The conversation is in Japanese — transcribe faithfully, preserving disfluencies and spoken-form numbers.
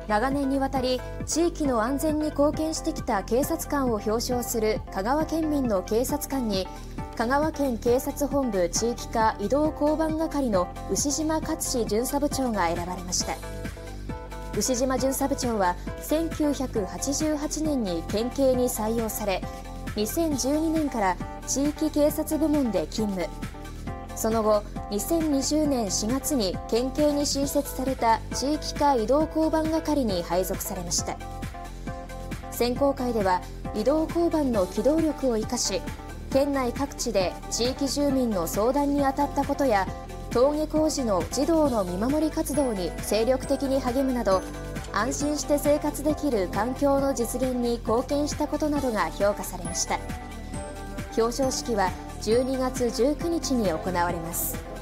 長年にわたり地域の安全に貢献してきた警察官を表彰する香川県民の警察官に、香川県警察本部地域課移動交番係の牛島勝志巡査部長が選ばれました。牛島巡査部長はせんきゅうひゃくはちじゅうはちねんに県警に採用され、にせんじゅうにねんから地域警察部門で勤務。その後、にせんにじゅうねんしがつに県警に新設された地域課移動交番係に配属されました。選考会では移動交番の機動力を生かし、県内各地で地域住民の相談に当たったことや、登下校時の児童の見守り活動に精力的に励むなど、安心して生活できる環境の実現に貢献したことなどが評価されました。表彰式はじゅうにがつじゅうくにちに行われます。